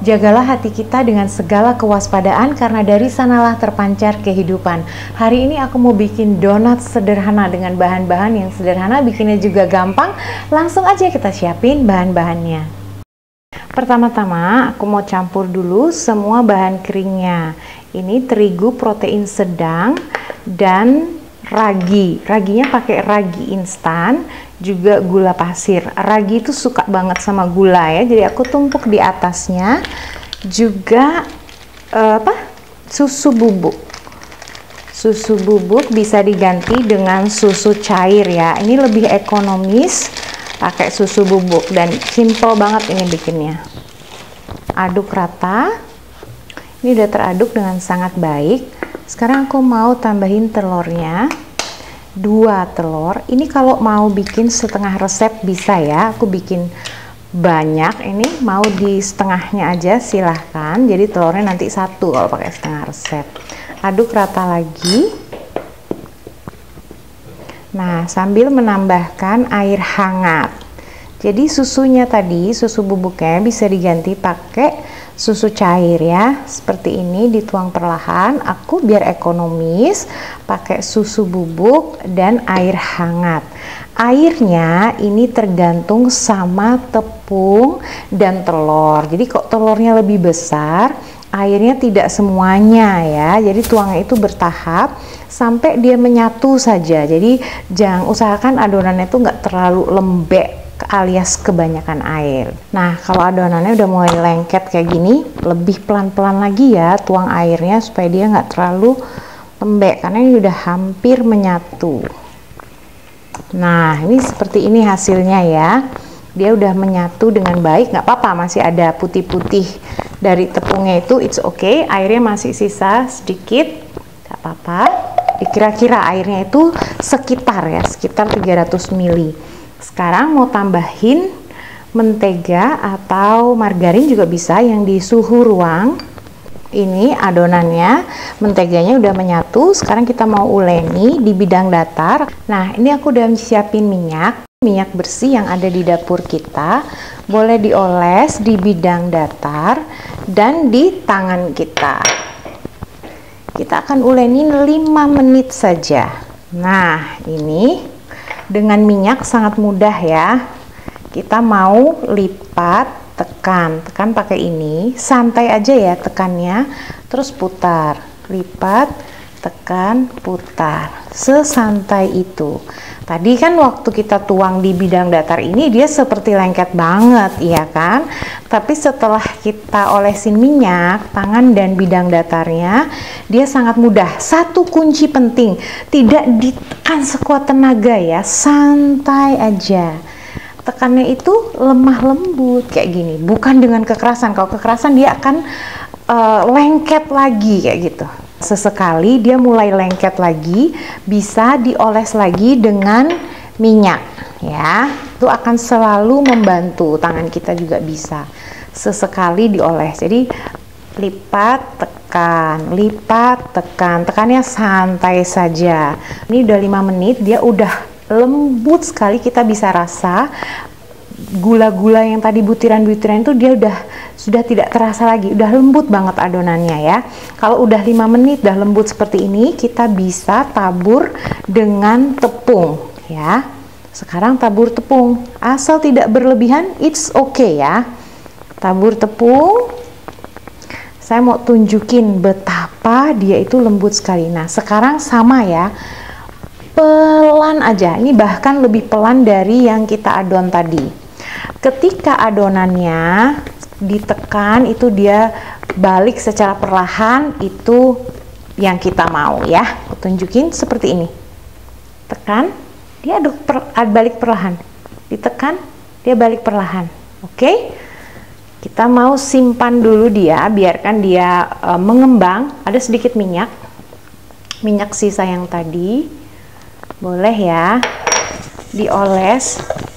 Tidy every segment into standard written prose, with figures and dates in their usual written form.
Jagalah hati kita dengan segala kewaspadaan, karena dari sanalah terpancar kehidupan. Hari ini aku mau bikin donat sederhana dengan bahan-bahan yang sederhana, bikinnya juga gampang. Langsung aja kita siapin bahan-bahannya. Pertama-tama aku mau campur dulu semua bahan keringnya. Ini terigu protein sedang dan ragi. Raginya pakai ragi instan, juga gula pasir. Ragi itu suka banget sama gula ya, jadi aku tumpuk di atasnya. Juga susu bubuk. Susu bubuk bisa diganti dengan susu cair ya. Ini lebih ekonomis pakai susu bubuk dan simple banget ini bikinnya. Aduk rata. Ini udah teraduk dengan sangat baik. Sekarang aku mau tambahin telurnya. 2 telur. Ini kalau mau bikin setengah resep bisa ya. Aku bikin banyak. Ini mau di setengahnya aja silahkan. Jadi telurnya nanti 1 kalau pakai setengah resep. Aduk rata lagi. Nah, sambil menambahkan air hangat. Jadi susunya tadi, susu bubuknya bisa diganti pakai susu cair ya, seperti ini, dituang perlahan. Aku biar ekonomis pakai susu bubuk dan air hangat. Airnya ini tergantung sama tepung dan telur. Jadi kok telurnya lebih besar, airnya tidak semuanya ya. Jadi tuangnya itu bertahap sampai dia menyatu saja. Jadi jangan, usahakan adonannya itu nggak terlalu lembek alias kebanyakan air. Nah, kalau adonannya udah mulai lengket kayak gini, lebih pelan-pelan lagi ya tuang airnya supaya dia nggak terlalu lembek, karena ini udah hampir menyatu. Nah, ini seperti ini hasilnya ya. Dia udah menyatu dengan baik, nggak apa-apa masih ada putih-putih dari tepungnya itu, it's okay. Airnya masih sisa sedikit, nggak apa-apa. Kira-kira airnya itu sekitar 300 ml. Sekarang mau tambahin mentega atau margarin juga bisa yang di suhu ruang. Ini adonannya, menteganya udah menyatu. Sekarang kita mau uleni di bidang datar. Nah, ini aku udah siapin minyak bersih yang ada di dapur kita. Boleh dioles di bidang datar dan di tangan kita. Kita akan uleni 5 menit saja. Nah, ini dengan minyak sangat mudah ya. Kita mau lipat, tekan pakai ini, santai aja ya tekannya, terus putar, lipat, tekan, putar, sesantai itu. Tadi kan waktu kita tuang di bidang datar ini dia seperti lengket banget, iya kan? Tapi setelah kita olesin minyak, tangan dan bidang datarnya, dia sangat mudah. Satu kunci penting, tidak ditekan sekuat tenaga ya, santai aja. Tekannya itu lemah lembut kayak gini, bukan dengan kekerasan. Kalau kekerasan dia akan lengket lagi kayak gitu. Sesekali dia mulai lengket lagi, bisa dioles lagi dengan minyak ya. Itu akan selalu membantu, tangan kita juga bisa sesekali dioles. Jadi lipat, tekan, tekannya santai saja. Ini udah 5 menit, dia udah lembut sekali, kita bisa rasa gula-gula yang tadi butiran-butiran itu dia sudah tidak terasa lagi, udah lembut banget adonannya ya. Kalau udah 5 menit udah lembut seperti ini, kita bisa tabur dengan tepung ya. Sekarang tabur tepung, asal tidak berlebihan, it's okay ya. Tabur tepung. Saya mau tunjukin betapa dia itu lembut sekali. Nah, sekarang sama ya, pelan aja. Ini bahkan lebih pelan dari yang kita adon tadi. Ketika adonannya ditekan, itu dia balik secara perlahan, itu yang kita mau ya. Aku tunjukin seperti ini. Tekan, dia balik perlahan. Ditekan, dia balik perlahan. Oke? Kita mau simpan dulu dia, biarkan dia mengembang. Ada sedikit minyak sisa yang tadi. Boleh ya, dioles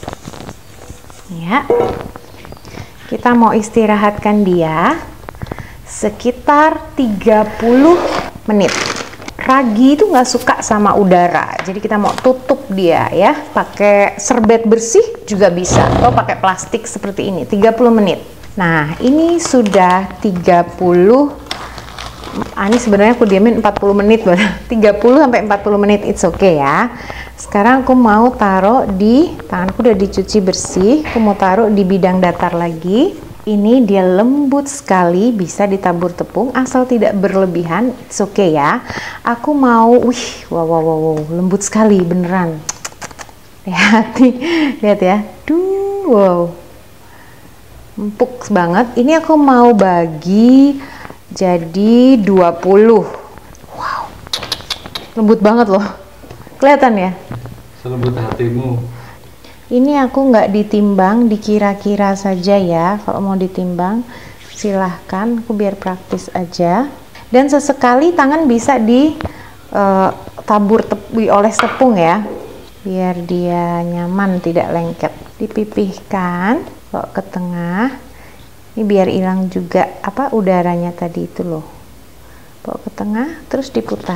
ya. Kita mau istirahatkan dia sekitar 30 menit. Ragi itu nggak suka sama udara, jadi kita mau tutup dia ya, pakai serbet bersih juga bisa, atau pakai plastik seperti ini. 30 menit. Nah, ini sudah 30. Ini sebenarnya aku diamin 40 menit, 30 sampai 40 menit, it's okay ya. Sekarang aku mau taruh di, tanganku udah dicuci bersih, aku mau taruh di bidang datar lagi. Ini dia lembut sekali, bisa ditabur tepung asal tidak berlebihan, it's okay ya. Aku mau, wow, lembut sekali beneran. Lihat nih, lihat ya, wow, empuk banget. Ini aku mau bagi jadi 20. Wow, lembut banget loh, kelihatan ya, selembut hatimu. ini aku nggak ditimbang, dikira-kira saja ya. Kalau mau ditimbang silahkan, aku biar praktis aja. Dan sesekali tangan bisa ditabur dioles tepung ya, biar dia nyaman, tidak lengket. Dipipihkan bawa ke tengah. Ini biar hilang juga udaranya tadi itu loh. Bawa ke tengah, terus diputar.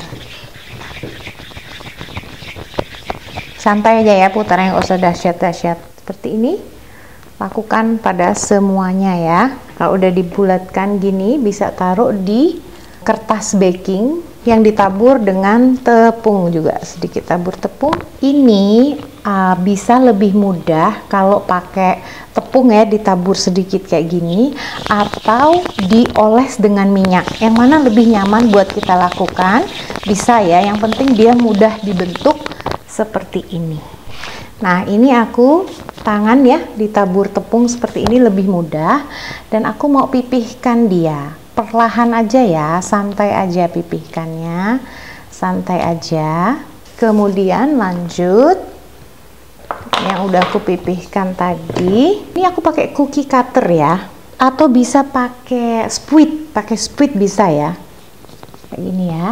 Santai aja ya, putar yang usah dahsyat-dahsyat. Seperti ini. Lakukan pada semuanya ya. Kalau udah dibulatkan gini, bisa taruh di kertas baking yang ditabur dengan tepung juga. Sedikit tabur tepung. Ini bisa lebih mudah kalau pakai tepung ya, ditabur sedikit kayak gini, atau dioles dengan minyak. Yang mana lebih nyaman buat kita lakukan, bisa ya. Yang penting dia mudah dibentuk seperti ini. Nah, ini aku tangan ya ditabur tepung seperti ini lebih mudah, dan aku mau pipihkan dia. Perlahan aja ya, santai aja pipihkannya, santai aja. Kemudian lanjut yang udah aku pipihkan tadi. Ini aku pakai cookie cutter ya, atau bisa pakai spuit bisa ya, kayak gini ya.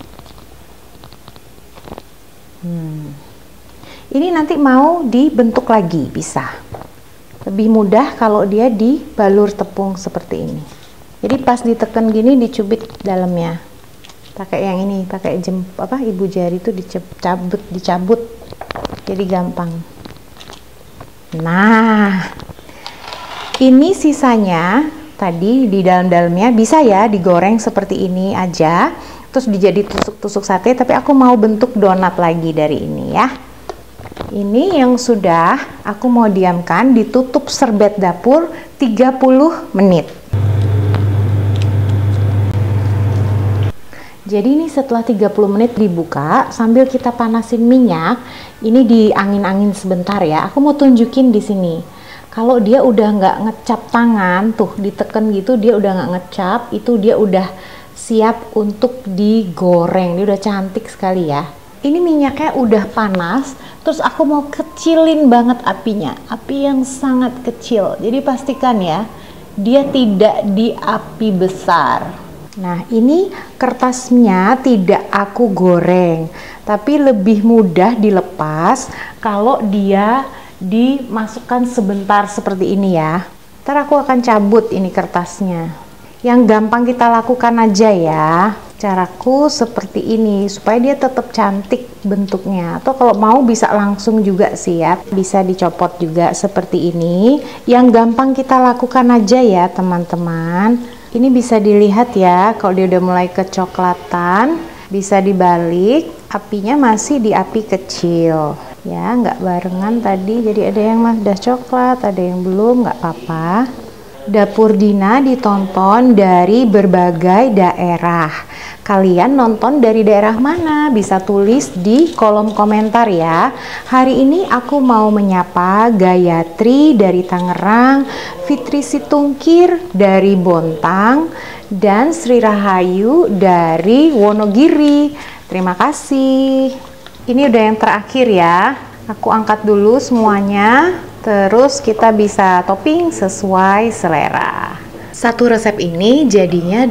Ini nanti mau dibentuk lagi bisa. Lebih mudah kalau dia dibalur tepung seperti ini. Jadi pas ditekan gini dicubit dalamnya. Pakai yang ini, pakai ibu jari itu dicabut. Jadi gampang. Nah, ini sisanya tadi di dalamnya bisa ya digoreng seperti ini aja, terus dijadi tusuk-tusuk sate, tapi aku mau bentuk donat lagi dari ini ya. Ini yang sudah aku mau diamkan, ditutup serbet dapur 30 menit. Jadi ini setelah 30 menit dibuka, sambil kita panasin minyak, ini diangin-angin sebentar ya. Aku mau tunjukin di sini. Kalau dia udah nggak ngecap tangan, tuh diteken gitu, dia udah nggak ngecap, itu dia udah siap untuk digoreng. Dia udah cantik sekali ya. Ini minyaknya udah panas, terus aku mau kecilin banget apinya, api yang sangat kecil. Jadi pastikan ya, dia tidak di api besar. Nah, ini kertasnya tidak aku goreng, tapi lebih mudah dilepas kalau dia dimasukkan sebentar seperti ini ya. Ntar aku akan cabut ini kertasnya. Yang gampang kita lakukan aja ya. Caraku seperti ini supaya dia tetap cantik bentuknya. Atau kalau mau bisa langsung juga sih ya, bisa dicopot juga seperti ini. Yang gampang kita lakukan aja ya teman-teman. Ini bisa dilihat ya, kalau dia udah mulai kecoklatan, bisa dibalik, apinya masih di api kecil ya, nggak barengan tadi. Jadi ada yang udah coklat, ada yang belum, nggak apa-apa. Dapur Dina ditonton dari berbagai daerah. Kalian nonton dari daerah mana? Bisa tulis di kolom komentar ya. Hari ini aku mau menyapa Gayatri dari Tangerang, Fitri Situngkir dari Bontang, dan Sri Rahayu dari Wonogiri. Terima kasih. Ini udah yang terakhir ya. Aku angkat dulu semuanya. Terus kita bisa topping sesuai selera. Satu resep ini jadinya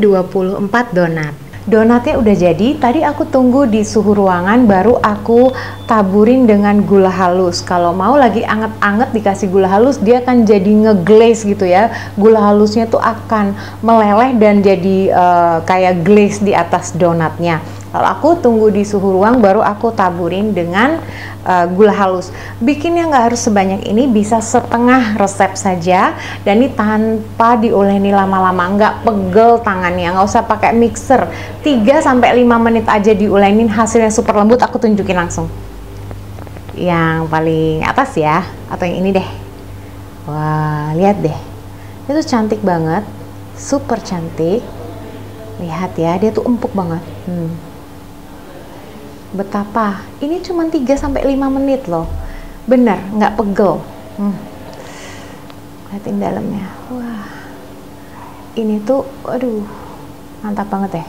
24 donat. Donatnya udah jadi, tadi aku tunggu di suhu ruangan baru aku taburin dengan gula halus. Kalau mau lagi anget-anget dikasih gula halus, dia akan jadi ngeglaze gitu ya. Gula halusnya tuh akan meleleh dan jadi kayak glaze di atas donatnya. Lalu aku tunggu di suhu ruang, baru aku taburin dengan gula halus. Bikinnya nggak harus sebanyak ini, bisa setengah resep saja. Dan ini tanpa diuleni lama-lama, nggak pegel tangannya, nggak usah pakai mixer. 3-5 menit aja diulenin, hasilnya super lembut. Aku tunjukin langsung. Yang paling atas ya, atau yang ini deh. Wah, lihat deh. Itu cantik banget, super cantik. Lihat ya, dia tuh empuk banget. Betapa ini cuma 3-5 menit loh, bener nggak pegel. Lihatin dalamnya, wah ini tuh aduh mantap banget ya.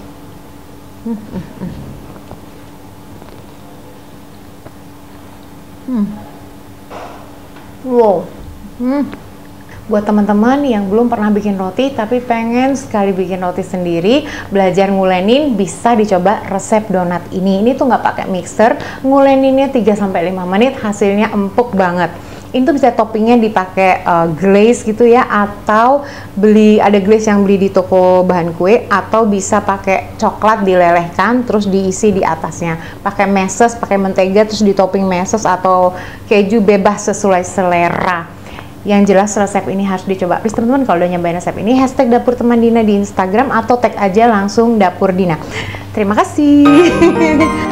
Wow. Buat teman-teman yang belum pernah bikin roti tapi pengen sekali bikin roti sendiri, belajar ngulenin, bisa dicoba resep donat ini. Ini tuh nggak pakai mixer, nguleninnya 3-5 menit, hasilnya empuk banget. Ini tuh bisa toppingnya dipakai glaze gitu ya, atau ada glaze yang beli di toko bahan kue, atau bisa pakai coklat dilelehkan terus diisi di atasnya. Pakai meses, pakai mentega terus di topping meses atau keju, bebas sesuai selera. Yang jelas resep ini harus dicoba. Please teman-teman, kalau udah nyobain resep ini, hashtag Dapur Teman Dina di Instagram atau tag aja langsung Dapur Dina. Terima kasih.